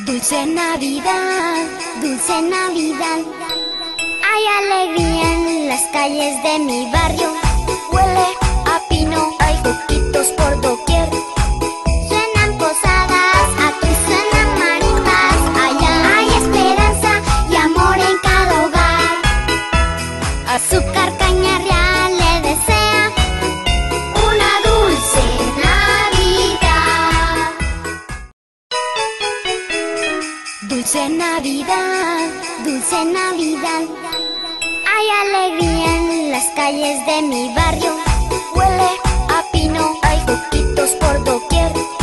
Dulce Navidad, dulce Navidad. Hay alegría en las calles de mi barrio. Huele a pino, hay coquitos por doquier. Suenan posadas, aquí suenan marimbas. Allá hay esperanza y amor en cada hogar. Azúcar, caña real le desea una dulce Navidad. Dulce Navidad, dulce Navidad. Hay alegría en las calles de mi barrio. Huele a pino, hay coquitos por doquier.